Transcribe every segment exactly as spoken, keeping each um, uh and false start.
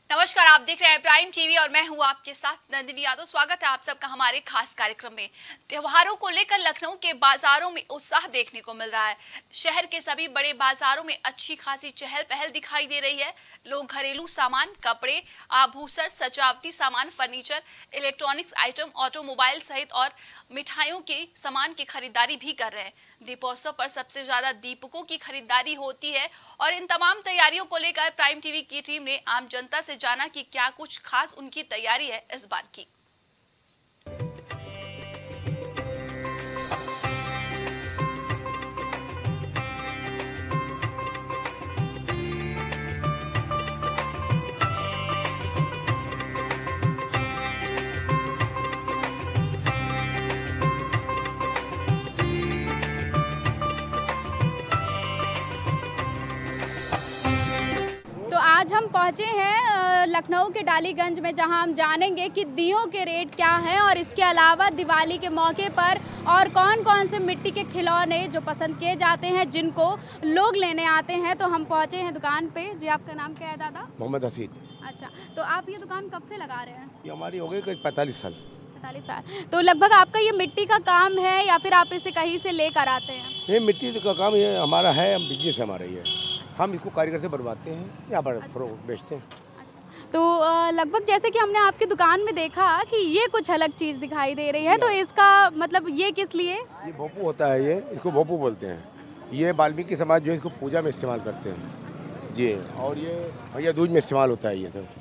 नमस्कार, आप देख रहे हैं प्राइम टीवी और मैं हूं आपके साथ नंदिनी यादव। स्वागत है आप सबका हमारे खास कार्यक्रम में। त्योहारों को लेकर लखनऊ के बाजारों में उत्साह देखने को मिल रहा है। शहर के सभी बड़े बाजारों में अच्छी खासी चहल पहल दिखाई दे रही है। लोग घरेलू सामान, कपड़े, आभूषण, सजावटी सामान, फर्नीचर, इलेक्ट्रॉनिक्स आइटम, ऑटोमोबाइल सहित और मिठाइयों के सामान की खरीदारी भी कर रहे हैं। दीपोत्सव पर सबसे ज्यादा दीपकों की खरीदारी होती है और इन तमाम तैयारियों को लेकर प्राइम टीवी की टीम ने आम जनता से जाना कि क्या कुछ खास उनकी तैयारी है इस बार की। आज हम पहुंचे हैं लखनऊ के डालीगंज में, जहां हम जानेंगे कि दियों के रेट क्या हैं और इसके अलावा दिवाली के मौके पर और कौन कौन से मिट्टी के खिलौने जो पसंद किए जाते हैं, जिनको लोग लेने आते हैं। तो हम पहुंचे हैं दुकान पे। जी, आपका नाम क्या है दादा? मोहम्मद हसीन। अच्छा, तो आप ये दुकान कब से लगा रहे हैं? ये हमारी हो गई करीब पैंतालीस साल। पैंतालीस साल। तो लगभग आपका ये मिट्टी का काम है या फिर आप इसे कहीं से लेकर आते हैं? ये मिट्टी का काम ये हमारा है, हम बिजनेस है हमारा ये। हम इसको कारीगर से बनवाते हैं, यहाँ पर अच्छा। फरोख्त बेचते हैं। अच्छा। तो लगभग जैसे कि हमने आपकी दुकान में देखा कि ये कुछ अलग चीज़ दिखाई दे रही है, तो इसका मतलब ये किस लिए? ये भोपू होता है, ये इसको भोपू बोलते हैं। ये वाल्मीकि समाज जो है इसको पूजा में इस्तेमाल करते हैं जी। और ये भैया दूज में इस्तेमाल होता है ये सब।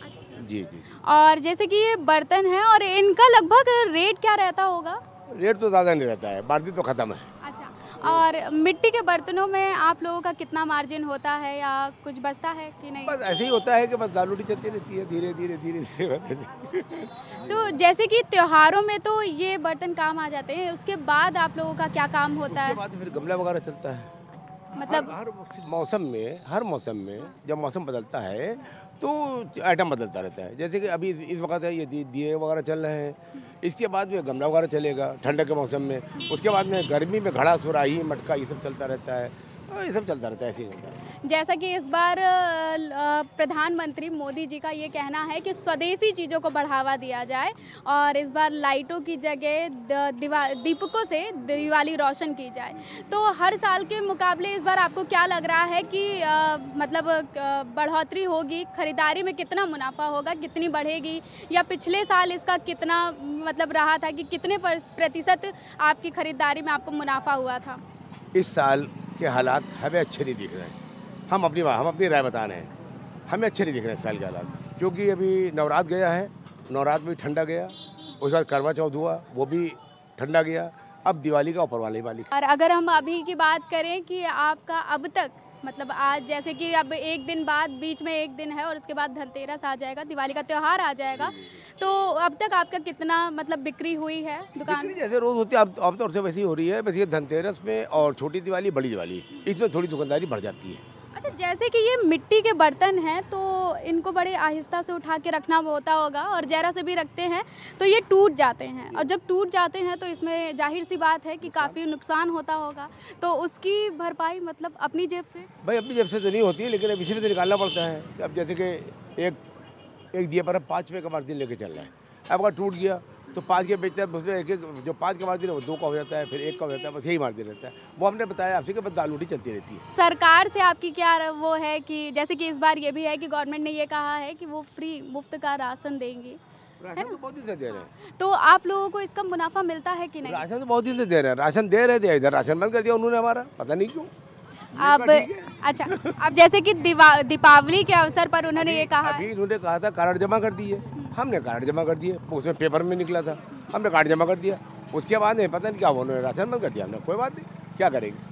जी जी। और जैसे कि ये बर्तन है और इनका लगभग रेट क्या रहता होगा? रेट तो ज़्यादा नहीं रहता है, बाल्टी तो ख़त्म है। अच्छा, और मिट्टी के बर्तनों में आप लोगों का कितना मार्जिन होता है या कुछ बचता है कि नहीं? बस ऐसे ही होता है कि बस दाल रोटी चलती रहती है, धीरे धीरे धीरे धीरे। तो जैसे कि त्योहारों में तो ये बर्तन काम आ जाते हैं, उसके बाद आप लोगों का क्या काम होता है? उसके बाद फिर गमला वगैरह चलता है। मतलब हर, हर मौसम में हर मौसम में जब मौसम बदलता है तो आइटम बदलता रहता है। जैसे कि अभी इस वक्त है ये दिए वगैरह चल रहे हैं, इसके बाद में गमला वगैरह चलेगा ठंडक के मौसम में। उसके बाद में गर्मी में घड़ा सुराही मटका ये सब चलता रहता है, ये सब चलता रहता है, ऐसे ही चलता है। जैसा कि इस बार प्रधानमंत्री मोदी जी का ये कहना है कि स्वदेशी चीज़ों को बढ़ावा दिया जाए और इस बार लाइटों की जगह दीपकों से दिवाली रोशन की जाए। तो हर साल के मुकाबले इस बार आपको क्या लग रहा है कि आ, मतलब बढ़ोतरी होगी, खरीदारी में कितना मुनाफा होगा, कितनी बढ़ेगी, या पिछले साल इसका कितना मतलब रहा था कि कितने प्रतिशत आपकी खरीदारी में आपको मुनाफा हुआ था? इस साल के हालात हमें अच्छे नहीं दिख रहे हैं। हम अपनी हम अपनी राय बता रहे हैं, हमें अच्छे नहीं दिख रहे हैं इस साल के हालात, क्योंकि अभी नवरात्र गया है, नवरात्र में ठंडा गया, उसके बाद करवा चौथ हुआ, वो भी ठंडा गया, अब दिवाली का ऊपर वाली वाली। और अगर हम अभी की बात करें कि आपका अब तक मतलब आज जैसे कि अब एक दिन बाद, बीच में एक दिन है और उसके बाद धनतेरस आ जाएगा, दिवाली का त्यौहार आ जाएगा, तो अब तक आपका कितना मतलब बिक्री हुई है दुकान? बिक्री जैसे रोज होती है अब अब तो से वैसी हो रही है। बस ये धनतेरस में और छोटी दिवाली, बड़ी दिवाली, इसमें थोड़ी दुकानदारी बढ़ जाती है। अच्छा, जैसे कि ये मिट्टी के बर्तन हैं तो इनको बड़े आहिस्ता से उठा के रखना होता होगा और जरा से भी रखते हैं तो ये टूट जाते हैं, और जब टूट जाते हैं तो इसमें जाहिर सी बात है कि काफ़ी नुकसान होता होगा, तो उसकी भरपाई मतलब अपनी जेब से? भाई अपनी जेब से तो नहीं होती है, लेकिन अब इसी में तो निकालना पड़ता है। अब जैसे कि एक एक दिए पर पाँच रुपये का मार्जिन लेके चल रहा है, अब अगर टूट गया तो पाँच के बेचते हैं, उसमें एक एक जो पाँच का मार्जिन है वो दो का हो जाता है, फिर एक का हो जाता है, बस यही मार्जिन रहता है। वो हमने बताया आपसे कि बस दाल रोटी चलती रहती है। सरकार से आपकी क्या वो है कि जैसे कि इस बार ये भी है कि गवर्नमेंट ने ये कहा है कि वो फ्री मुफ्त का राशन देंगी, राशन तो बहुत दिन से दे रहे हैं, तो आप लोगों को इसका मुनाफा मिलता है कि नहीं? राशन तो बहुत दिन से दे रहे हैं, राशन दे रहे थे, इधर राशन बंद कर दिया उन्होंने हमारा, पता नहीं क्यों। अब अच्छा, अब जैसे कि दीपावली के अवसर पर उन्होंने ये कहा, अभी उन्होंने कहा था कार्ड जमा कर दिए, हमने कार्ड जमा कर दिए, उसमें पेपर में निकला था, हमने कार्ड जमा कर दिया, उसके बाद में पता नहीं क्या उन्होंने राशन बंद कर दिया। हमने कोई बात नहीं, क्या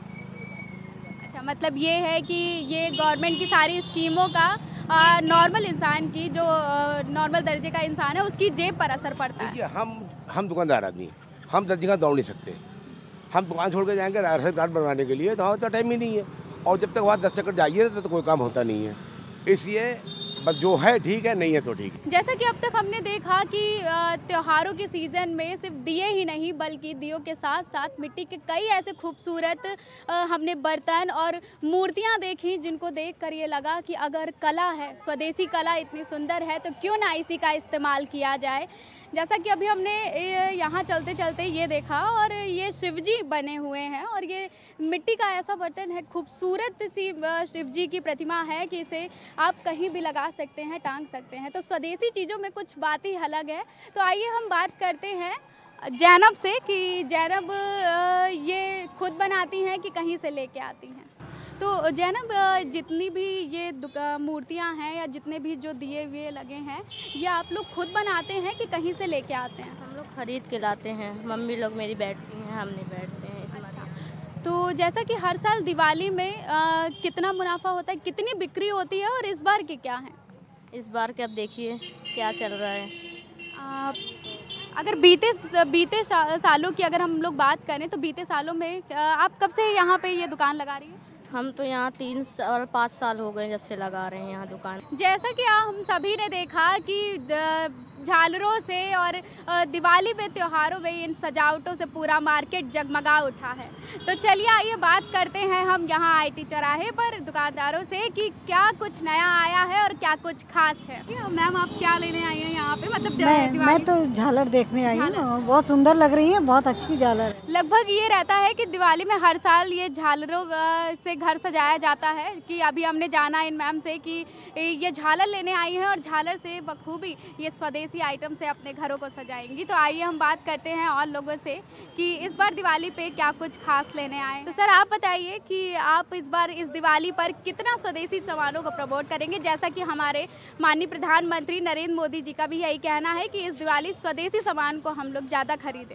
करेंगे। अच्छा, मतलब ये है कि ये गवर्नमेंट की सारी स्कीमों का नॉर्मल इंसान की, जो नॉर्मल दर्जे का इंसान है, उसकी जेब पर असर पड़ता है। हम हम दुकानदार आदमी, हम दस जगह दौड़ नहीं सकते, हम दुकान छोड़ के जाएंगे राशन कार्ड बनवाने के लिए, तो हमारे तो टाइम ही नहीं है, और जब तक वहाँ दस चक्कर जाइए तो, तो कोई काम होता नहीं है। इसलिए बस जो है ठीक है, नहीं है तो ठीक है। जैसा कि अब तक हमने देखा कि अ, त्योहारों के सीज़न में सिर्फ दिए ही नहीं बल्कि दियों के साथ साथ मिट्टी के कई ऐसे खूबसूरत अ, हमने बर्तन और मूर्तियां देखी जिनको देखकर ये लगा कि अगर कला है, स्वदेशी कला इतनी सुंदर है, तो क्यों ना इसी का इस्तेमाल किया जाए। जैसा कि अभी हमने ए, यहाँ चलते चलते ये देखा और ये शिवजी बने हुए हैं और ये मिट्टी का ऐसा बर्तन है, खूबसूरत सी अ, शिवजी की प्रतिमा है कि इसे आप कहीं भी लगा सकते हैं, टांग सकते हैं। तो स्वदेशी चीज़ों में कुछ बात ही अलग है। तो आइए हम बात करते हैं जैनब से कि जैनब अ, ये खुद बनाती हैं कि कहीं से लेके आती हैं। तो जैनब अ, जितनी भी ये दुका- मूर्तियां हैं या जितने भी जो दिए हुए लगे हैं, ये आप लोग खुद बनाते हैं कि कहीं से लेके आते हैं? हम लोग खरीद के लाते हैं। मम्मी लोग मेरी बैठती हैं, हम नहीं बैठते हैं इस मारे। तो जैसा कि हर साल दिवाली में अ, कितना मुनाफा होता है, कितनी बिक्री होती है और इस बार की क्या है? इस बार के अब देखिए क्या चल रहा है। आ, अगर बीते बीते सा, सालों की अगर हम लोग बात करें तो बीते सालों में अ, आप कब से यहाँ पे ये दुकान लगा रही हैं? हम तो यहाँ तीन साल पाँच साल हो गए जब से लगा रहे हैं यहाँ दुकान। जैसा कि हम सभी ने देखा कि द- झालरों से और अ, दिवाली पे त्योहारों में इन सजावटों से पूरा मार्केट जगमगा उठा है। तो चलिए आइए बात करते हैं हम यहाँ आईटी चौराहे पर दुकानदारों से कि क्या कुछ नया आया है और क्या कुछ खास है। मैम आप क्या लेने आई हैं यहाँ पे? मतलब मैं दिवाली- मैं तो झालर देखने आई झालर। हूँ, बहुत सुंदर लग रही है, बहुत अच्छी झालर है। लगभग ये रहता है कि दिवाली में हर साल ये झालरों अ, से घर सजाया जाता है कि अभी हमने जाना इन मैम से कि ये झालर लेने आई हैं और झालर से बखूबी ये स्वदेशी आइटम से अपने घरों को सजाएंगी। तो आइए हम बात करते हैं और लोगों से कि इस बार दिवाली पे क्या कुछ खास लेने आए। तो सर आप बताइए कि आप इस बार इस दिवाली पर कितना स्वदेशी सामानों को प्रमोट करेंगे, जैसा कि हमारे माननीय प्रधानमंत्री नरेंद्र मोदी जी का भी यही कहना है कि इस दिवाली स्वदेशी सामान को हम लोग ज़्यादा खरीदें।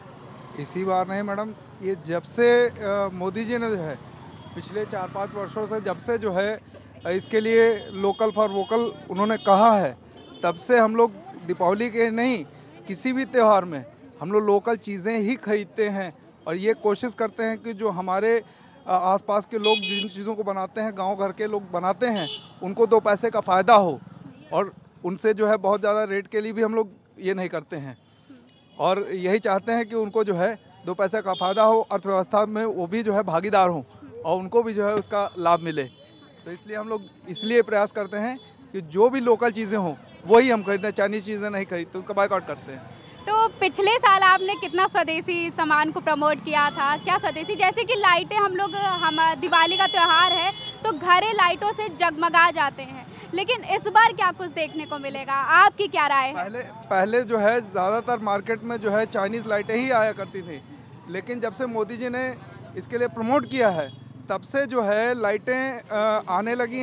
इसी बार नहीं मैडम, ये जब से अ, मोदी जी ने जो है पिछले चार पाँच वर्षों से जब से जो है इसके लिए लोकल फॉर वोकल उन्होंने कहा है, तब से हम लोग दीपावली के नहीं किसी भी त्यौहार में हम लोग लोकल चीज़ें ही खरीदते हैं और ये कोशिश करते हैं कि जो हमारे अ, आसपास के लोग जिन चीज़ों को बनाते हैं, गांव घर के लोग बनाते हैं, उनको दो पैसे का फ़ायदा हो और उनसे जो है बहुत ज़्यादा रेट के लिए भी हम लोग ये नहीं करते हैं और यही चाहते हैं कि उनको जो है दो पैसे का फ़ायदा हो, अर्थव्यवस्था में वो भी जो है भागीदार हों और उनको भी जो है उसका लाभ मिले। तो इसलिए हम लोग इसलिए प्रयास करते हैं कि जो भी लोकल चीज़ें हों वही हम खरीदते हैं, चाइनीज़ चीज़ें नहीं खरीदते, उसका बायकॉट करते हैं। तो पिछले साल आपने कितना स्वदेशी सामान को प्रमोट किया था? क्या स्वदेशी, जैसे कि लाइटें हम लोग हम दिवाली का त्यौहार है तो घरे लाइटों से जगमगा जाते हैं, लेकिन इस बार क्या कुछ देखने को मिलेगा? आपकी क्या राय है? पहले पहले जो है ज़्यादातर मार्केट में जो है चाइनीज़ लाइटें ही आया करती थी, लेकिन जब से मोदी जी ने इसके लिए प्रमोट किया है तब से जो है लाइटें आने लगी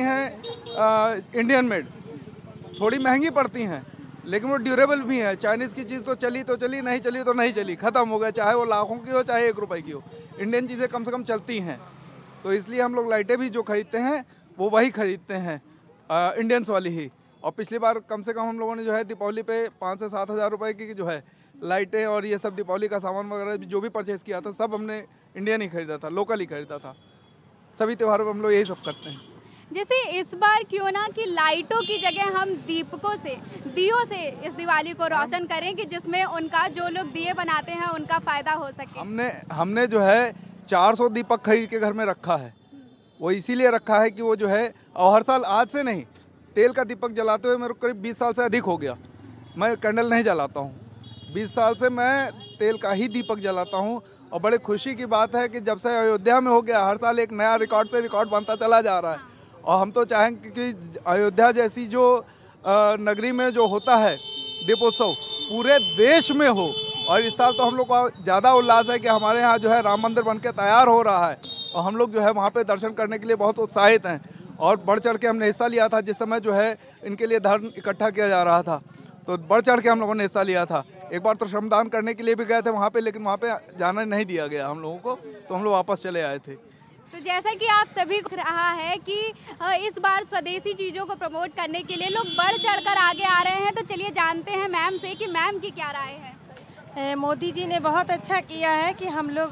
हैं इंडियन मेड। थोड़ी महंगी पड़ती हैं लेकिन वो ड्यूरेबल भी है। चाइनीज़ की चीज़ तो चली तो चली, नहीं चली तो नहीं चली, ख़त्म हो गया, चाहे वो लाखों की हो चाहे एक रुपए की हो। इंडियन चीज़ें कम से कम चलती हैं, तो इसलिए हम लोग लाइटें भी जो खरीदते हैं वो वही खरीदते हैं, इंडियंस वाली ही। और पिछली बार कम से कम हम लोगों ने जो है दीपावली पे पाँच से सात हज़ार रुपये की जो है लाइटें और ये सब दीपावली का सामान वगैरह जो भी परचेज़ किया था सब हमने इंडियन ही खरीदा था, लोकल ही खरीदा था। सभी त्योहारों पर हम लोग यही सब करते हैं। जैसे इस बार क्यों ना कि लाइटों की जगह हम दीपकों से, दियों से इस दिवाली को रोशन करें कि जिसमें उनका जो लोग दिए बनाते हैं उनका फ़ायदा हो सके। हमने हमने जो है चार सौ दीपक खरीद के घर में रखा है। वो इसीलिए रखा है कि वो जो है, और हर साल आज से नहीं, तेल का दीपक जलाते हुए मेरे को करीब बीस साल से अधिक हो गया। मैं कैंडल नहीं जलाता हूँ, बीस साल से मैं तेल का ही दीपक जलाता हूँ। और बड़े खुशी की बात है कि जब से अयोध्या में हो गया, हर साल एक नया रिकॉर्ड से रिकॉर्ड बनता चला जा रहा है। और हम तो चाहेंगे कि अयोध्या जैसी जो नगरी में जो होता है दीपोत्सव पूरे देश में हो। और इस साल तो हम लोग को ज़्यादा उल्लास है कि हमारे यहाँ जो है राम मंदिर बन के तैयार हो रहा है और हम लोग जो है वहाँ पे दर्शन करने के लिए बहुत उत्साहित हैं। और बढ़ चढ़ के हमने हिस्सा लिया था जिस समय जो है इनके लिए धन इकट्ठा किया जा रहा था, तो बढ़ चढ़ के हम लोगों ने हिस्सा लिया था। एक बार तो श्रमदान करने के लिए भी गए थे वहाँ पे, लेकिन वहाँ पे जाना नहीं दिया गया हम लोगों को, तो हम लोग वापस चले आए थे। तो जैसा कि आप सभी को रहा है कि इस बार स्वदेशी चीज़ों को प्रमोट करने के लिए लोग बढ़ चढ़कर आगे आ रहे हैं, तो चलिए जानते हैं मैम से कि मैम की क्या राय है। मोदी जी ने बहुत अच्छा किया है कि हम लोग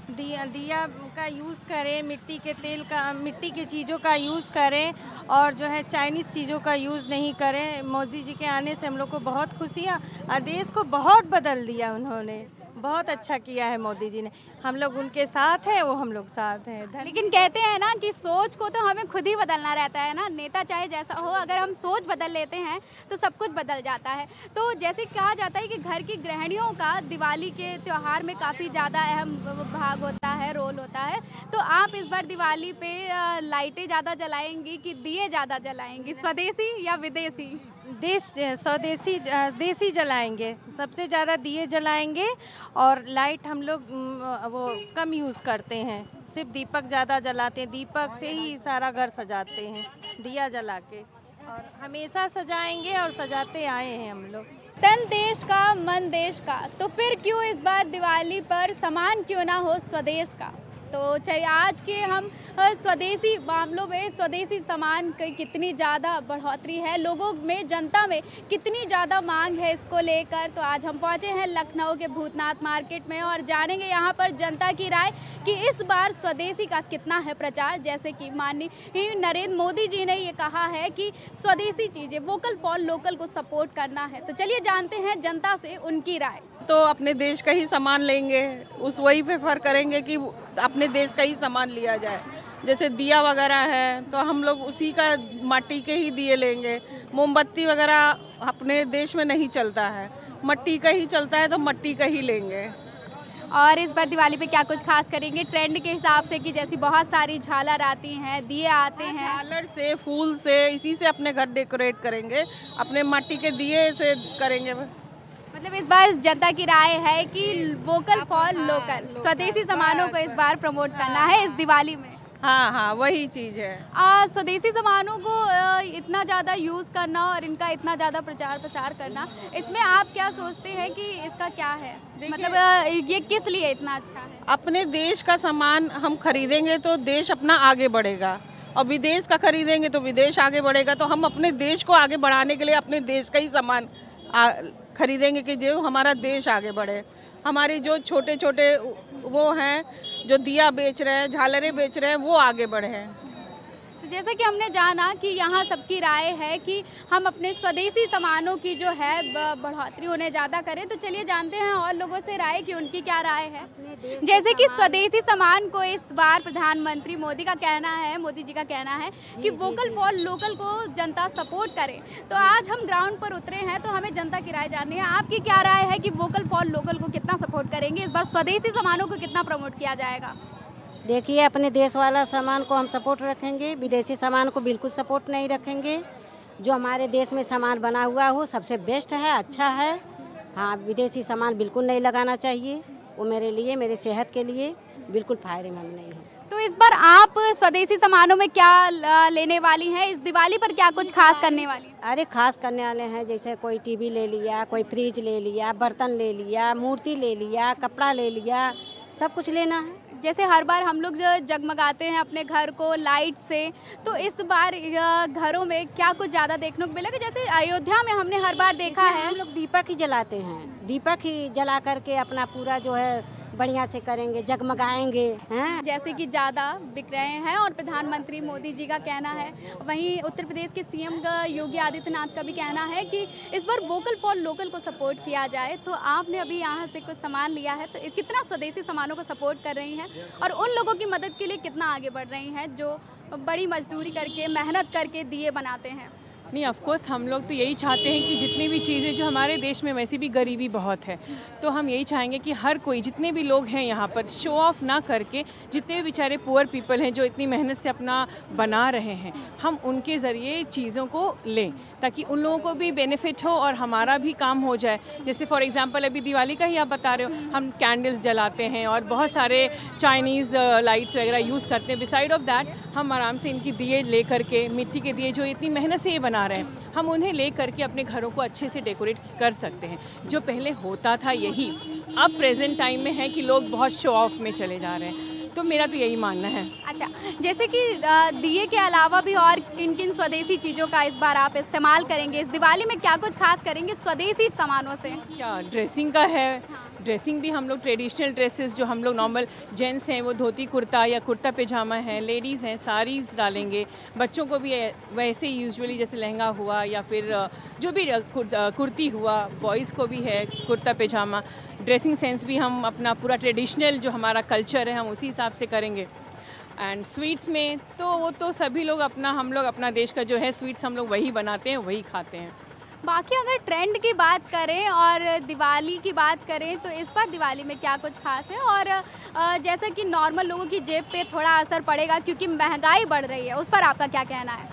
दिया दिया का यूज़ करें, मिट्टी के तेल का, मिट्टी की चीज़ों का यूज़ करें और जो है चाइनीज़ चीज़ों का यूज़ नहीं करें। मोदी जी के आने से हम लोग को बहुत खुशियाँ और देश को बहुत बदल दिया उन्होंने, बहुत अच्छा किया है मोदी जी ने। हम लोग उनके साथ हैं, वो हम लोग साथ हैं। लेकिन कहते हैं ना कि सोच को तो हमें खुद ही बदलना रहता है ना, नेता चाहे जैसा हो, अगर हम सोच बदल लेते हैं तो सब कुछ बदल जाता है। तो जैसे कहा जाता है कि घर की गृहिणियों का दिवाली के त्यौहार में काफ़ी ज़्यादा अहम भाग होता है, रोल होता है। तो आप इस बार दिवाली पे लाइटें ज़्यादा जलाएंगी कि दिए ज़्यादा जलाएंगी, स्वदेशी या विदेशी? देश स्वदेशी देसी जलाएंगे, सबसे ज़्यादा दिए जलाएंगे और लाइट हम लोग वो कम यूज़ करते हैं, सिर्फ दीपक ज़्यादा जलाते हैं। दीपक से ही सारा घर सजाते हैं, दिया जला के, और हमेशा सजाएंगे और सजाते आए हैं हम लोग। तन देश का मन देश का, तो फिर क्यों इस बार दिवाली पर सामान क्यों ना हो स्वदेश का? तो चलिए आज के हम स्वदेशी मामलों में स्वदेशी सामान की कितनी ज़्यादा बढ़ोतरी है, लोगों में, जनता में कितनी ज़्यादा मांग है इसको लेकर। तो आज हम पहुंचे हैं लखनऊ के भूतनाथ मार्केट में और जानेंगे यहाँ पर जनता की राय कि इस बार स्वदेशी का कितना है प्रचार। जैसे कि माननीय नरेंद्र मोदी जी ने ये कहा है कि स्वदेशी चीज़ें, वोकल फॉर लोकल को सपोर्ट करना है। तो चलिए जानते हैं जनता से उनकी राय। तो अपने देश का ही सामान लेंगे, उस वही प्रेफर करेंगे कि अपने देश का ही सामान लिया जाए। जैसे दिया वगैरह है तो हम लोग उसी का मिट्टी के ही दिए लेंगे। मोमबत्ती वगैरह अपने देश में नहीं चलता है, मिट्टी का ही चलता है, तो मिट्टी का ही लेंगे। और इस बार दिवाली पे क्या कुछ खास करेंगे ट्रेंड के हिसाब से कि जैसी बहुत सारी झालर आती हैं, दिए आते हैं? झालर से, फूल से, इसी से अपने घर डेकोरेट करेंगे, अपने मिट्टी के दिए से करेंगे। मतलब इस बार जनता की राय है कि वोकल फॉर लोकल, स्वदेशी सामानों को इस बार प्रमोट करना है इस दिवाली में। हाँ हाँ वही चीज़ है। आ, स्वदेशी सामानों को आ, इतना ज़्यादा यूज़ करना और इनका इतना ज़्यादा प्रचार प्रसार करना, इसमें आप क्या सोचते हैं कि इसका क्या है, मतलब आ, ये किस लिए इतना अच्छा है? अपने देश का सामान हम खरीदेंगे तो देश अपना आगे बढ़ेगा, और विदेश का खरीदेंगे तो विदेश आगे बढ़ेगा। तो हम अपने देश को आगे बढ़ाने के लिए अपने देश का ही सामान खरीदेंगे कि जो हमारा देश आगे बढ़े। हमारे जो छोटे छोटे वो हैं जो दिया बेच रहे हैं, झालरें बेच रहे हैं, वो आगे बढ़े हैं। तो जैसे कि हमने जाना कि यहाँ सबकी राय है कि हम अपने स्वदेशी सामानों की जो है बढ़ोतरी उन्हें ज़्यादा करें। तो चलिए जानते हैं और लोगों से राय कि उनकी क्या राय है। जैसे कि स्वदेशी सामान को इस बार प्रधानमंत्री मोदी का कहना है, मोदी जी का कहना है कि वोकल फॉर लोकल को जनता सपोर्ट करे। तो आज हम ग्राउंड पर उतरे हैं तो हमें जनता की राय जाननी है। आपकी क्या राय है कि वोकल फॉर लोकल को कितना सपोर्ट करेंगे, इस बार स्वदेशी सामानों को कितना प्रमोट किया जाएगा? देखिए, अपने देश वाला सामान को हम सपोर्ट रखेंगे, विदेशी सामान को बिल्कुल सपोर्ट नहीं रखेंगे। जो हमारे देश में सामान बना हुआ हो सबसे बेस्ट है, अच्छा है। हाँ, विदेशी सामान बिल्कुल नहीं लगाना चाहिए, वो मेरे लिए, मेरे सेहत के लिए बिल्कुल फायदेमंद नहीं है। तो इस बार आप स्वदेशी सामानों में क्या लेने वाली हैं, इस दिवाली पर क्या कुछ खास करने वाली हैं? अरे खास करने वाले हैं, जैसे कोई टीवी ले लिया, कोई फ्रिज ले लिया, बर्तन ले लिया, मूर्ति ले लिया, कपड़ा ले लिया, सब कुछ लेना है। जैसे हर बार हम लोग जगमगाते हैं अपने घर को लाइट से, तो इस बार घरों में क्या कुछ ज़्यादा देखने को मिलेगा? जैसे अयोध्या में हमने हर बार देखा है, हम लोग दीपक ही जलाते हैं, दीपक ही जला करके अपना पूरा जो है बढ़िया से करेंगे, जगमगाएंगे हैं। जैसे कि ज़्यादा बिक रहे हैं और प्रधानमंत्री मोदी जी का कहना है, वहीं उत्तर प्रदेश के सीएम योगी आदित्यनाथ का भी कहना है कि इस बार वोकल फॉर लोकल को सपोर्ट किया जाए। तो आपने अभी यहाँ से कुछ सामान लिया है, तो कितना स्वदेशी सामानों को सपोर्ट कर रही हैं और उन लोगों की मदद के लिए कितना आगे बढ़ रही हैं जो बड़ी मजदूरी करके, मेहनत करके दिए बनाते हैं? नहीं, ऑफ कोर्स हम लोग तो यही चाहते हैं कि जितनी भी चीज़ें, जो हमारे देश में वैसे भी गरीबी बहुत है, तो हम यही चाहेंगे कि हर कोई, जितने भी लोग हैं यहाँ पर, शो ऑफ ना करके, जितने भी बेचारे पुअर पीपल हैं जो इतनी मेहनत से अपना बना रहे हैं, हम उनके ज़रिए चीज़ों को लें ताकि उन लोगों को भी बेनिफिट हो और हमारा भी काम हो जाए। जैसे फॉर एग्जांपल अभी दिवाली का ही आप बता रहे हो, हम कैंडल्स जलाते हैं और बहुत सारे चाइनीज़ लाइट्स वगैरह यूज़ करते हैं। बिसाइड ऑफ दैट हम आराम से इनकी दिए ले करके, मिट्टी के दिए जो इतनी मेहनत से ये बना रहे हैं, हम उन्हें ले करके अपने घरों को अच्छे से डेकोरेट कर सकते हैं। जो पहले होता था यही अब प्रेजेंट टाइम में है कि लोग बहुत शो ऑफ में चले जा रहे हैं, तो मेरा तो यही मानना है। अच्छा, जैसे कि दिए के अलावा भी और किन किन स्वदेशी चीज़ों का इस बार आप इस्तेमाल करेंगे? इस दिवाली में क्या कुछ खास करेंगे स्वदेशी सामानों से? क्या ड्रेसिंग का है, ड्रेसिंग भी हम लोग ट्रेडिशनल ड्रेसेस जो हम लोग नॉर्मल जेंट्स हैं वो धोती कुर्ता या कुर्ता पैजामा है, लेडीज़ हैं साड़ीज़ डालेंगे, बच्चों को भी वैसे ही यूजुअली जैसे लहंगा हुआ या फिर जो भी कुर्ती हुआ, बॉयज़ को भी है कुर्ता पैजामा। ड्रेसिंग सेंस भी हम अपना पूरा ट्रेडिशनल जो हमारा कल्चर है हम उसी हिसाब से करेंगे। एंड स्वीट्स में तो वो तो सभी लोग अपना हम लोग अपना देश का जो है स्वीट्स हम लोग वही बनाते हैं वही खाते हैं। बाकी अगर ट्रेंड की बात करें और दिवाली की बात करें तो इस बार दिवाली में क्या कुछ खास है? और जैसा कि नॉर्मल लोगों की जेब पे थोड़ा असर पड़ेगा क्योंकि महंगाई बढ़ रही है, उस पर आपका क्या कहना है?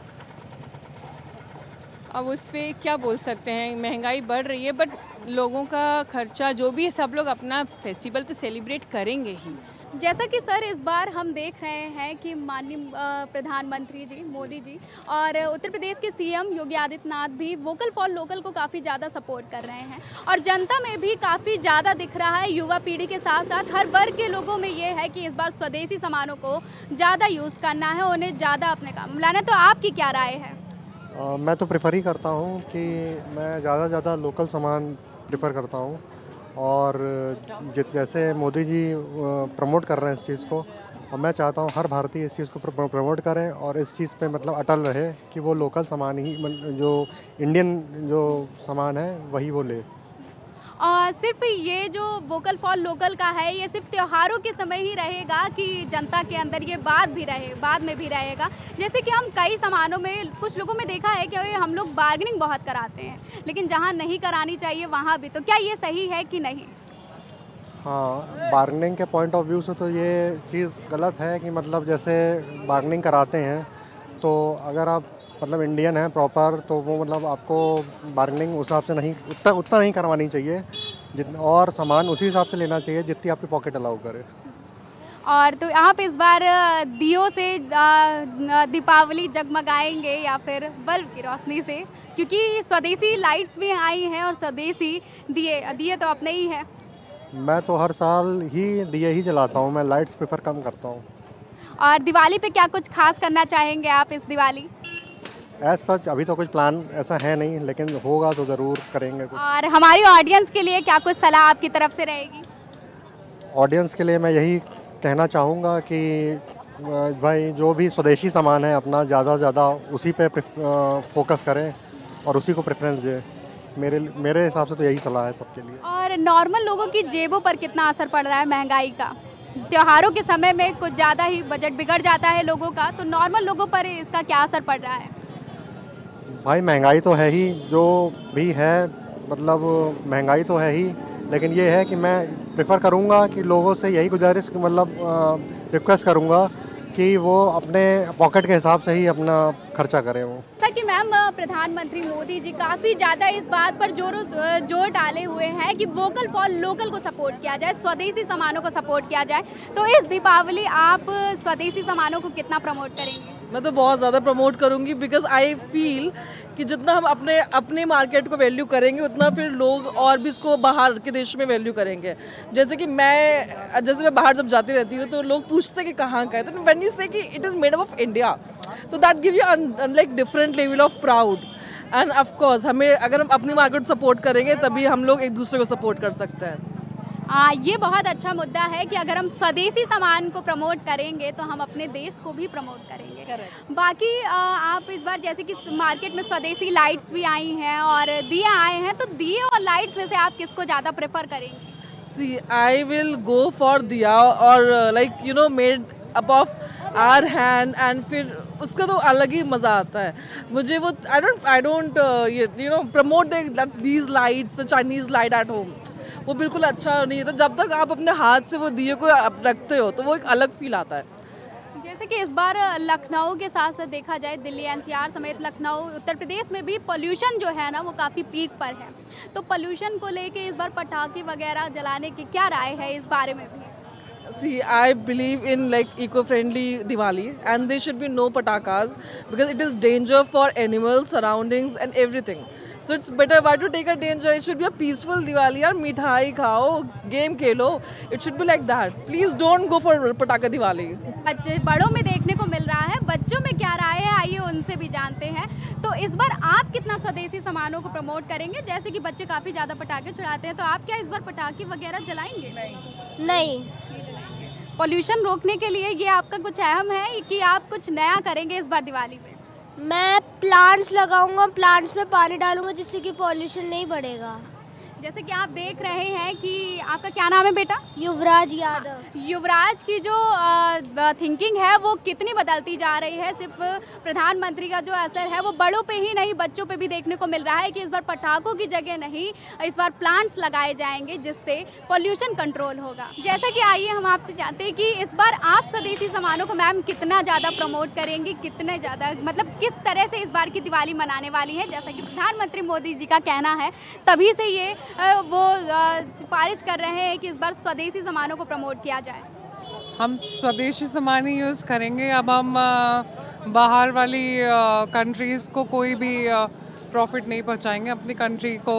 अब उस पर क्या बोल सकते हैं, महंगाई बढ़ रही है बट लोगों का खर्चा जो भी है सब लोग अपना फेस्टिवल तो सेलिब्रेट करेंगे ही। जैसा कि सर इस बार हम देख रहे हैं कि माननीय प्रधानमंत्री जी मोदी जी और उत्तर प्रदेश के सीएम योगी आदित्यनाथ भी वोकल फॉर लोकल को काफ़ी ज़्यादा सपोर्ट कर रहे हैं और जनता में भी काफ़ी ज़्यादा दिख रहा है। युवा पीढ़ी के साथ साथ हर वर्ग के लोगों में ये है कि इस बार स्वदेशी सामानों को ज़्यादा यूज़ करना है, उन्हें ज़्यादा अपने काम लाना। तो आपकी क्या राय है? आ, मैं तो प्रेफर ही करता हूँ कि मैं ज़्यादा से ज़्यादा लोकल सामान प्रेफर करता हूँ और जैसे मोदी जी प्रमोट कर रहे हैं इस चीज़ को और मैं चाहता हूँ हर भारतीय इस चीज़ को प्रमोट करें और इस चीज़ पे मतलब अटल रहे कि वो लोकल सामान ही जो इंडियन जो सामान है वही वो ले। और सिर्फ ये जो वोकल फॉर लोकल का है ये सिर्फ त्योहारों के समय ही रहेगा कि जनता के अंदर ये बात भी रहे बाद में भी रहेगा? जैसे कि हम कई सामानों में कुछ लोगों में देखा है कि हम लोग बार्गेनिंग बहुत कराते हैं लेकिन जहाँ नहीं करानी चाहिए वहाँ भी, तो क्या ये सही है कि नहीं? हाँ, बार्गेनिंग के पॉइंट ऑफ व्यू से तो ये चीज़ गलत है कि मतलब जैसे बार्गेनिंग कराते हैं तो अगर आप मतलब इंडियन है प्रॉपर तो वो मतलब आपको बार्गेनिंग उस हिसाब से नहीं उतना उतना नहीं करवानी चाहिए जितना और सामान उसी हिसाब से लेना चाहिए जितनी आपकी पॉकेट अलाउ करे। और तो आप इस बार दियों से दीपावली जगमगाएंगे या फिर बल्ब की रोशनी से, क्योंकि स्वदेशी लाइट्स भी आई हैं और स्वदेशी दिए दिए तो अपने ही हैं। मैं तो हर साल ही दिए ही जलाता हूँ, मैं लाइट्स प्रेफर कम करता हूँ। और दिवाली पे क्या कुछ खास करना चाहेंगे आप इस दिवाली? एज सच अभी तो कुछ प्लान ऐसा है नहीं लेकिन होगा तो ज़रूर करेंगे कुछ। और हमारी ऑडियंस के लिए क्या कुछ सलाह आपकी तरफ से रहेगी? ऑडियंस के लिए मैं यही कहना चाहूँगा कि भाई जो भी स्वदेशी सामान है अपना ज़्यादा से ज़्यादा उसी पे फोकस करें और उसी को प्रेफरेंस दें। मेरे मेरे हिसाब से तो यही सलाह है सबके लिए। और नॉर्मल लोगों की जेबों पर कितना असर पड़ रहा है महंगाई का? त्योहारों के समय में कुछ ज़्यादा ही बजट बिगड़ जाता है लोगों का, तो नॉर्मल लोगों पर इसका क्या असर पड़ रहा है? भाई महंगाई तो है ही, जो भी है मतलब महंगाई तो है ही, लेकिन ये है कि मैं प्रेफर करूँगा कि लोगों से यही गुजारिश मतलब रिक्वेस्ट करूँगा कि वो अपने पॉकेट के हिसाब से ही अपना खर्चा करें। वो कि मैम प्रधानमंत्री मोदी जी काफ़ी ज़्यादा इस बात पर जोर जोर डाले हुए हैं कि वोकल फॉर लोकल को सपोर्ट किया जाए, स्वदेशी सामानों को सपोर्ट किया जाए। तो इस दीपावली आप स्वदेशी सामानों को कितना प्रमोट करेंगे? मैं तो बहुत ज़्यादा प्रमोट करूँगी, बिकॉज आई फील कि जितना हम अपने अपने मार्केट को वैल्यू करेंगे उतना फिर लोग और भी इसको बाहर के देश में वैल्यू करेंगे। जैसे कि मैं जैसे मैं बाहर जब जाती रहती हूँ तो लोग पूछते हैं कि कहाँ का है, तो व्हेन यू से कि it is made of India, तो that give you like different level of proud. And of course हमें अगर हम अपनी मार्केट सपोर्ट करेंगे तभी हम लोग एक दूसरे को सपोर्ट कर सकते हैं। आ, ये बहुत अच्छा मुद्दा है कि अगर हम स्वदेशी सामान को प्रमोट करेंगे तो हम अपने देश को भी प्रमोट करेंगे। बाकी आ, आप इस बार जैसे कि मार्केट में स्वदेशी लाइट्स भी आई हैं और दिए आए हैं, तो दिए और लाइट्स में से आप किसको ज़्यादा प्रेफर करेंगे? सी आई विल गो फॉर दिया और like you know made up of our hand, and फिर उसका तो अलग ही मज़ा आता है मुझे। वो I don't I don't you know promote these lights Chinese light at home, वो बिल्कुल अच्छा नहीं है। तो जब तक आप अपने हाथ से वो दिए को रखते हो तो वो एक अलग फील आता है। जैसे कि इस बार लखनऊ के साथ साथ देखा जाए दिल्ली एनसीआर समेत लखनऊ उत्तर प्रदेश में भी पोल्यूशन जो है ना वो काफ़ी पीक पर है, तो पोल्यूशन को लेके इस बार पटाखे वगैरह जलाने की क्या राय है इस बारे में भी? See, I believe in like eco-friendly Diwali, and there should be no patakas because it is danger for animals, surroundings, and everything. So it's better why to take a danger. It should be a peaceful Diwali. यार मिठाई खाओ, game Khelo. It should be like that. Please don't go for pataka Diwali. बच्चे बड़ों में देखने को मिल रहा है, बच्चों में क्या राय है आइए उनसे भी जानते हैं। तो इस बार आप कितना स्वदेशी सामानों को प्रमोट करेंगे? जैसे कि बच्चे काफ़ी ज़्यादा पटाखे छुड़ाते हैं, तो आप क्या इस बार पटाखे वगैरह जलाएंगे? नहीं नहीं पॉल्यूशन रोकने के लिए ये आपका कुछ अहम है कि आप कुछ नया करेंगे इस बार दिवाली में? मैं प्लांट्स लगाऊंगा, प्लांट्स में पानी डालूंगा जिससे कि पॉल्यूशन नहीं बढ़ेगा। जैसे कि आप देख रहे हैं कि आपका क्या नाम है बेटा? युवराज यादव। युवराज की जो थिंकिंग है वो कितनी बदलती जा रही है। सिर्फ प्रधानमंत्री का जो असर है वो बड़ों पे ही नहीं बच्चों पे भी देखने को मिल रहा है कि इस बार पटाखों की जगह नहीं इस बार प्लांट्स लगाए जाएंगे जिससे पॉल्यूशन कंट्रोल होगा। जैसा कि आइए हम आपसे जानते हैं कि इस बार आप स्वदेशी सामानों को मैम कितना ज़्यादा प्रमोट करेंगी, कितने ज़्यादा मतलब किस तरह से इस बार की दिवाली मनाने वाली है? जैसा कि प्रधानमंत्री मोदी जी का कहना है, सभी से ये वो सिफारिश कर रहे हैं कि इस बार स्वदेशी सामानों को प्रमोट किया जाए। हम स्वदेशी सामान ही यूज़ करेंगे। अब हम बाहर वाली कंट्रीज़ को कोई भी प्रॉफिट नहीं पहुंचाएंगे, अपनी कंट्री को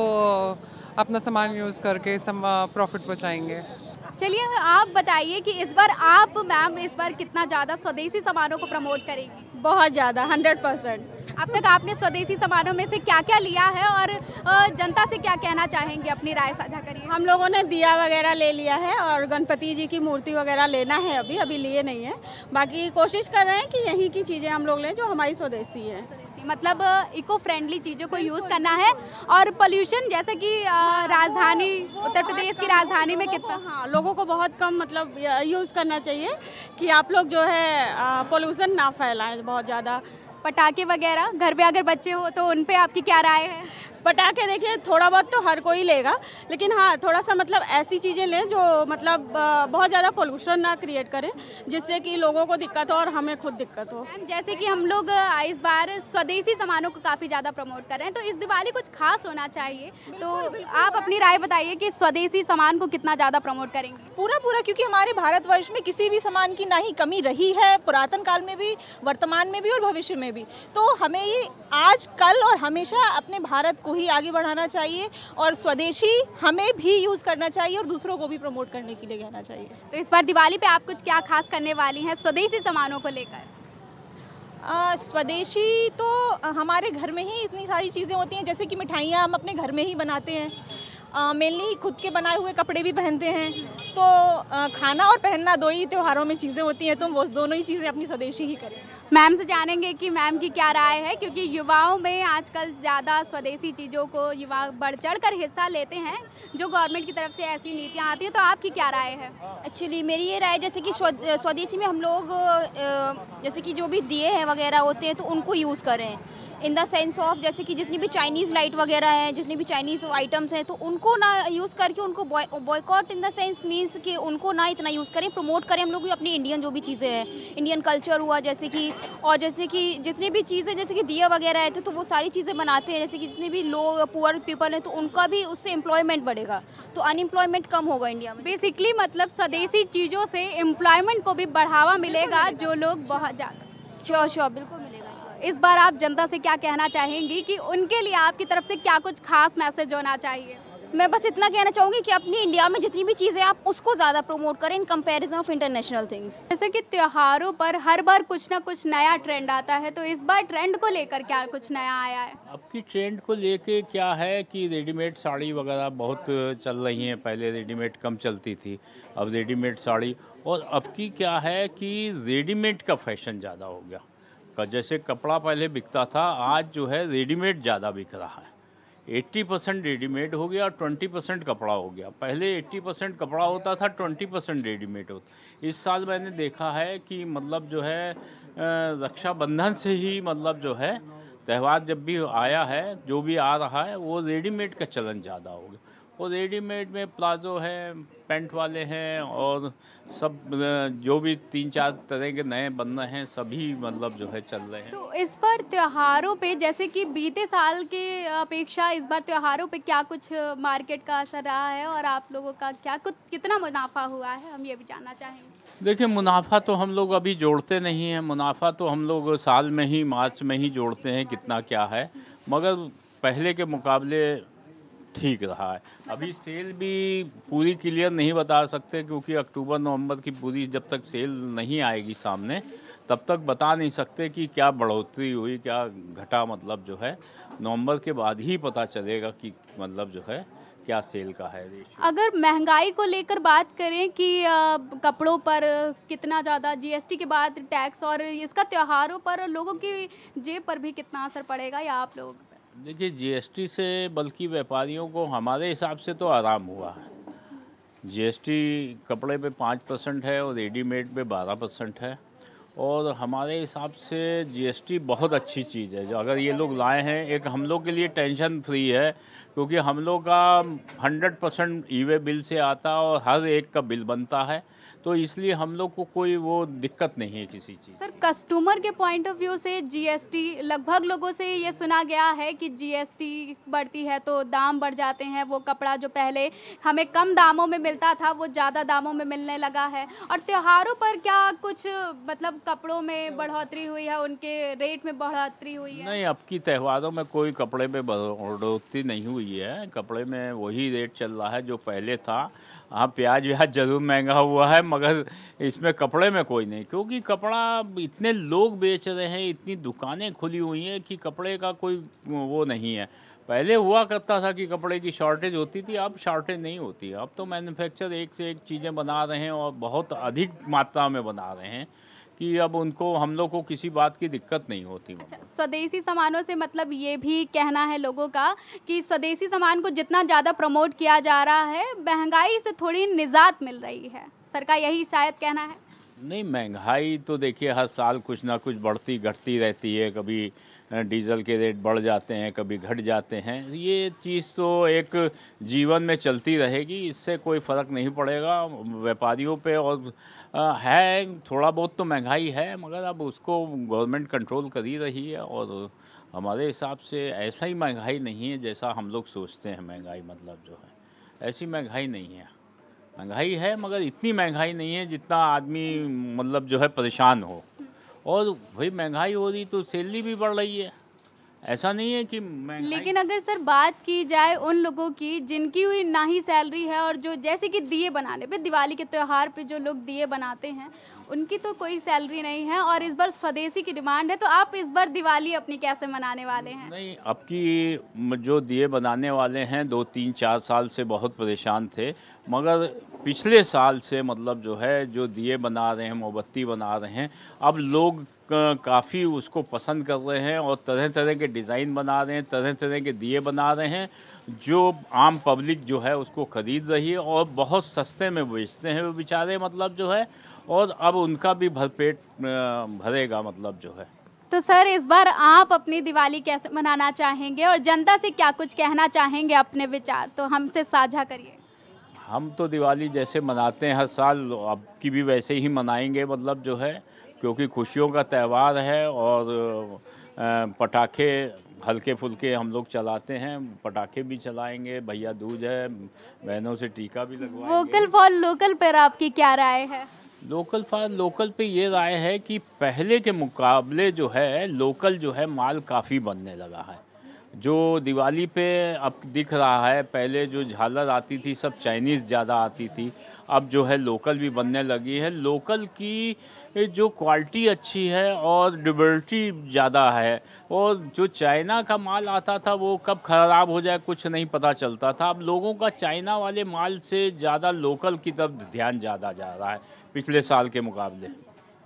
अपना सामान यूज़ करके प्रॉफिट पहुंचाएंगे। चलिए आप बताइए कि इस बार आप मैम इस बार कितना ज़्यादा स्वदेशी सामानों को प्रमोट करेंगी? बहुत ज़्यादा, हंड्रेड परसेंट। अब तक आपने स्वदेशी सामानों में से क्या क्या लिया है और जनता से क्या कहना चाहेंगे? अपनी राय साझा करिए। हम लोगों ने दिया वगैरह ले लिया है और गणपति जी की मूर्ति वगैरह लेना है, अभी अभी लिए नहीं है। बाकी कोशिश कर रहे हैं कि यहीं की चीज़ें हम लोग लें जो हमारी स्वदेशी है। मतलब इको फ्रेंडली चीज़ों को यूज़ करना है। और पोल्यूशन जैसे कि राजधानी उत्तर प्रदेश की राजधानी में कितना, हाँ लोगों को बहुत कम मतलब यूज़ करना चाहिए कि आप लोग जो है पोल्यूशन ना फैलाएं बहुत ज़्यादा। पटाखे वगैरह घर पे अगर बच्चे हो तो उन पे आपकी क्या राय है? पटाखे देखिए थोड़ा बहुत तो हर कोई लेगा, लेकिन हाँ थोड़ा सा मतलब ऐसी चीज़ें लें जो मतलब बहुत ज़्यादा पोल्यूशन ना क्रिएट करें जिससे कि लोगों को दिक्कत हो और हमें खुद दिक्कत हो। जैसे कि हम लोग इस बार स्वदेशी सामानों को काफ़ी ज़्यादा प्रमोट कर रहे हैं, तो इस दिवाली कुछ खास होना चाहिए। तो आप अपनी राय बताइए कि स्वदेशी सामान को कितना ज़्यादा प्रमोट करेंगे? पूरा पूरा, क्योंकि हमारे भारतवर्ष में किसी भी सामान की ना ही कमी रही है, पुरातन काल में भी, वर्तमान में भी और भविष्य में भी। तो हमें ये आज कल और हमेशा अपने भारत को ही आगे बढ़ाना चाहिए और स्वदेशी हमें भी यूज़ करना चाहिए और दूसरों को भी प्रमोट करने के लिए कहना चाहिए। तो इस बार दिवाली पे आप कुछ क्या खास करने वाली हैं स्वदेशी सामानों को लेकर? आ, स्वदेशी तो हमारे घर में ही इतनी सारी चीज़ें होती हैं, जैसे कि मिठाइयाँ हम अपने घर में ही बनाते हैं, मेनली खुद के बनाए हुए कपड़े भी पहनते हैं। तो आ, खाना और पहनना दो ही त्योहारों में चीज़ें होती हैं, तो वो दोनों ही चीज़ें अपनी स्वदेशी ही करें। मैम से जानेंगे कि मैम की क्या राय है, क्योंकि युवाओं में आजकल ज़्यादा स्वदेशी चीज़ों को युवा बढ़ चढ़ कर हिस्सा लेते हैं जो गवर्नमेंट की तरफ से ऐसी नीतियाँ आती हैं। तो आपकी क्या राय है? एक्चुअली मेरी ये राय जैसे कि स्वदेशी में हम लोग जैसे कि जो भी दिए हैं वगैरह होते हैं तो उनको यूज़ करें इन द सेंस ऑफ जैसे कि जितनी भी चाइनीज़ लाइट वगैरह हैं, जितनी भी चाइनीज़ आइटम्स हैं तो उनको ना यूज़ करके उनको boycott in the sense means कि उनको ना इतना यूज़ करें, प्रमोट करें हम लोग अपनी इंडियन जो भी चीज़ें हैं, इंडियन कल्चर हुआ जैसे कि, और जैसे कि जितनी भी चीज़ें जैसे कि दिया वगैरह है तो वो सारी चीज़ें बनाते हैं, जैसे कि जितने भी लोग पुअर पीपल हैं तो उनका भी उससे एम्प्लॉयमेंट बढ़ेगा, तो अनएम्प्लॉयमेंट कम होगा इंडिया में। बेसिकली मतलब स्वदेशी चीज़ों से एम्प्लॉयमेंट को भी बढ़ावा मिलेगा, जो लोग बहुत ज़्यादा। श्योर श्योर बिल्कुल मिलेगा। इस बार आप जनता से क्या कहना चाहेंगी कि उनके लिए आपकी तरफ से क्या कुछ खास मैसेज होना चाहिए? मैं बस इतना कहना चाहूँगी कि अपनी इंडिया में जितनी भी चीज़ें आप उसको ज़्यादा प्रमोट करें in comparison of international things. जैसे कि त्योहारों पर हर बार कुछ ना कुछ नया ट्रेंड आता है, तो इस बार ट्रेंड को लेकर क्या कुछ नया आया है? अब की ट्रेंड को लेके क्या है कि रेडीमेड साड़ी वगैरह बहुत चल रही हैं। पहले रेडीमेड कम चलती थी, अब रेडीमेड साड़ी, और अब की क्या है कि रेडीमेड का फैशन ज़्यादा हो गया। जैसे कपड़ा पहले बिकता था, आज जो है रेडीमेड ज़्यादा बिक रहा है। अस्सी परसेंट रेडीमेड हो गया और बीस परसेंट कपड़ा हो गया। पहले अस्सी परसेंट कपड़ा होता था, बीस परसेंट रेडीमेड होता। इस साल मैंने देखा है कि मतलब जो है रक्षाबंधन से ही मतलब जो है त्यौहार जब भी आया है, जो भी आ रहा है, वो रेडीमेड का चलन ज़्यादा हो गया। और रेडीमेड में प्लाजो है, पैंट वाले हैं और सब जो भी तीन चार तरह के नए बन रहे हैं सभी मतलब जो है चल रहे हैं। तो इस बार त्योहारों पे जैसे कि बीते साल के अपेक्षा इस बार त्योहारों पे क्या कुछ मार्केट का असर रहा है और आप लोगों का क्या कुछ कितना मुनाफा हुआ है, हम ये भी जानना चाहेंगे। देखिए, मुनाफा तो हम लोग अभी जोड़ते नहीं हैं, मुनाफा तो हम लोग साल में ही मार्च में ही जोड़ते हैं कितना क्या है, मगर पहले के मुकाबले ठीक रहा है। अभी सेल भी पूरी क्लियर नहीं बता सकते क्योंकि अक्टूबर नवंबर की पूरी जब तक सेल नहीं आएगी सामने तब तक बता नहीं सकते कि क्या बढ़ोतरी हुई क्या घटा, मतलब जो है नवंबर के बाद ही पता चलेगा कि मतलब जो है क्या सेल का है रेशियो। अगर महंगाई को लेकर बात करें कि आ, कपड़ों पर कितना ज़्यादा जीएसटी के बाद टैक्स और इसका त्योहारों पर लोगों की जेब पर भी कितना असर पड़ेगा या आप लोग? देखिए, जीएसटी से बल्कि व्यापारियों को हमारे हिसाब से तो आराम हुआ है। जीएसटी कपड़े पे पाँच परसेंट है और रेडीमेड पे बारह परसेंट है और हमारे हिसाब से जीएसटी बहुत अच्छी चीज़ है जो अगर ये लोग लाए हैं। एक हम लोग के लिए टेंशन फ्री है क्योंकि हम लोग का hundred percent e way bill से आता और हर एक का बिल बनता है, तो इसलिए हम लोग को कोई वो दिक्कत नहीं है किसी चीज़। सर, कस्टमर के पॉइंट ऑफ व्यू से जीएसटी लगभग लोगों से ये सुना गया है कि जीएसटी बढ़ती है तो दाम बढ़ जाते हैं, वो कपड़ा जो पहले हमें कम दामों में मिलता था वो ज़्यादा दामों में मिलने लगा है। और त्योहारों पर क्या कुछ मतलब कपड़ों में बढ़ोतरी हुई है, उनके रेट में बढ़ोतरी हुई है? नहीं, अब की त्योहारों में कोई कपड़े में बढ़ोतरी नहीं हुई है, कपड़े में वही रेट चल रहा है जो पहले था। हाँ, प्याज व्याज जरूर महंगा हुआ है मगर इसमें कपड़े में कोई नहीं, क्योंकि कपड़ा इतने लोग बेच रहे हैं, इतनी दुकानें खुली हुई हैं कि कपड़े का कोई वो नहीं है। पहले हुआ करता था कि कपड़े की शॉर्टेज होती थी, अब शॉर्टेज नहीं होती। अब तो मैन्युफैक्चर एक से एक चीज़ें बना रहे हैं और बहुत अधिक मात्रा में बना रहे हैं कि अब उनको हम लोग को किसी बात की दिक्कत नहीं होती। अच्छा, स्वदेशी सामानों से मतलब ये भी कहना है लोगों का कि स्वदेशी सामान को जितना ज़्यादा प्रमोट किया जा रहा है महंगाई से थोड़ी निजात मिल रही है, सर का यही शायद कहना है? नहीं, महंगाई तो देखिए हर साल कुछ ना कुछ बढ़ती घटती रहती है, कभी डीजल के रेट बढ़ जाते हैं कभी घट जाते हैं, ये चीज़ तो एक जीवन में चलती रहेगी, इससे कोई फ़र्क नहीं पड़ेगा व्यापारियों पे। और है थोड़ा बहुत तो महंगाई है मगर अब उसको गवर्नमेंट कंट्रोल कर ही रही है और हमारे हिसाब से ऐसा ही महंगाई नहीं है जैसा हम लोग सोचते हैं। महंगाई मतलब जो है ऐसी महंगाई नहीं है, महंगाई है मगर इतनी महंगाई नहीं है जितना आदमी मतलब जो है परेशान हो। और भाई महंगाई हो रही तो सैलरी भी बढ़ रही है, ऐसा नहीं है कि महंगाई। लेकिन अगर सर बात की जाए उन लोगों की जिनकी हुई ना ही सैलरी है और जो जैसे कि दिए बनाने पे, दिवाली के त्यौहार पे जो लोग दिए बनाते हैं उनकी तो कोई सैलरी नहीं है और इस बार स्वदेशी की डिमांड है, तो आप इस बार दिवाली अपनी कैसे मनाने वाले हैं? नहीं, अब की जो दिए बनाने वाले हैं दो तीन चार साल से बहुत परेशान थे, मगर पिछले साल से मतलब जो है जो दिए बना रहे हैं, मोमबत्ती बना रहे हैं, अब लोग काफ़ी उसको पसंद कर रहे हैं और तरह तरह के डिज़ाइन बना रहे हैं, तरह तरह के दिए बना रहे हैं जो आम पब्लिक जो है उसको ख़रीद रही है और बहुत सस्ते में बेचते हैं वो बेचारे मतलब जो है, और अब उनका भी भरपेट भरेगा मतलब जो है। तो सर इस बार आप अपनी दिवाली कैसे मनाना चाहेंगे और जनता से क्या कुछ कहना चाहेंगे, अपने विचार तो हमसे साझा करिए। हम तो दिवाली जैसे मनाते हैं हर साल, अब की भी वैसे ही मनाएंगे मतलब जो है, क्योंकि खुशियों का त्यौहार है और पटाखे हल्के फुल्के हम लोग चलाते हैं, पटाखे भी चलाएंगे, भैया दूज है, बहनों से टीका भी लगवाएंगे। वोकल फॉर लोकल पर आपकी क्या राय है? लोकल फॉर लोकल पे ये राय है कि पहले के मुकाबले जो है लोकल जो है माल काफ़ी बनने लगा है। जो दिवाली पे अब दिख रहा है, पहले जो झालर आती थी सब चाइनीज़ ज़्यादा आती थी, अब जो है लोकल भी बनने लगी है। लोकल की जो क्वालिटी अच्छी है और ड्यूरेबिलिटी ध्यादा है, और जो चाइना का माल आता था वो कब ख़राब हो जाए कुछ नहीं पता चलता था। अब लोगों का चाइना वाले माल से ज़्यादा लोकल की तरफ ध्यान ज़्यादा जा रहा है पिछले साल के मुकाबले।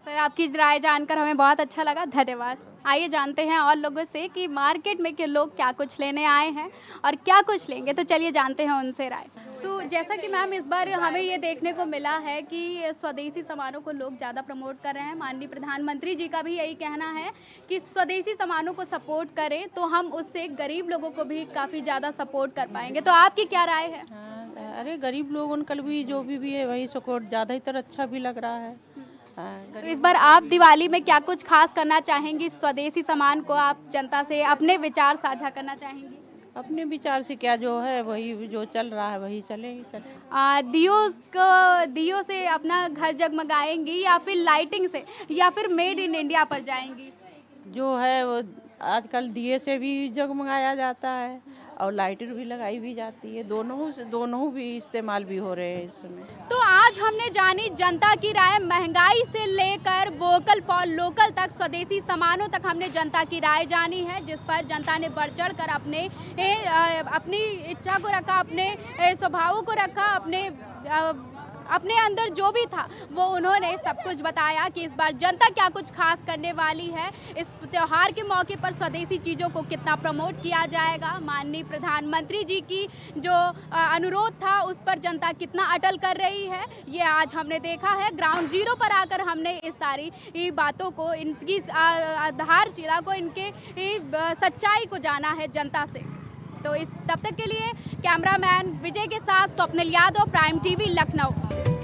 सर, आपकी राय जानकर हमें बहुत अच्छा लगा, धन्यवाद। आइए जानते हैं और लोगों से कि मार्केट में के लोग क्या कुछ लेने आए हैं और क्या कुछ लेंगे, तो चलिए जानते हैं उनसे राय। तो जैसा कि मैम इस बार हमें ये देखने को मिला है कि स्वदेशी सामानों को लोग ज़्यादा प्रमोट कर रहे हैं। माननीय प्रधानमंत्री जी का भी यही कहना है कि स्वदेशी सामानों को सपोर्ट करें तो हम उससे गरीब लोगों को भी काफ़ी ज़्यादा सपोर्ट कर पाएंगे। तो आपकी क्या राय है? अरे गरीब लोग उनका भी जो भी भी है वही सपोर्ट ज़्यादा ही तर अच्छा भी लग रहा है। तो इस बार आप दिवाली में क्या कुछ खास करना चाहेंगी? स्वदेशी सामान को आप जनता से अपने विचार साझा करना चाहेंगी? अपने विचार से क्या जो है वही जो चल रहा है वही चले चले। आ, दियो को दियो से अपना घर जगमगाएंगी या फिर लाइटिंग से या फिर मेड इन इंडिया पर जाएंगी? जो है वो आजकल दिए से भी जगमगाया जाता है और लाइटर भी लगाई भी जाती है, दोनों से दोनों भी इस्तेमाल भी हो रहे हैं इस समय। तो आज हमने जानी जनता की राय, महंगाई से लेकर वोकल फॉर लोकल तक, स्वदेशी सामानों तक हमने जनता की राय जानी है, जिस पर जनता ने बढ़ चढ़ कर अपने ए, अपनी इच्छा को रखा, अपने स्वभावों को रखा, अपने आ, अपने अंदर जो भी था वो उन्होंने सब कुछ बताया कि इस बार जनता क्या कुछ खास करने वाली है। इस त्यौहार के मौके पर स्वदेशी चीज़ों को कितना प्रमोट किया जाएगा, माननीय प्रधानमंत्री जी की जो अनुरोध था उस पर जनता कितना अटल कर रही है, ये आज हमने देखा है। ग्राउंड जीरो पर आकर हमने इस सारी बातों को, इनकी आधारशिला को, इनके सच्चाई को जाना है जनता से। तो इस तब तक के लिए कैमरामैन विजय के साथ स्वप्निल यादव, प्राइम टीवी, लखनऊ।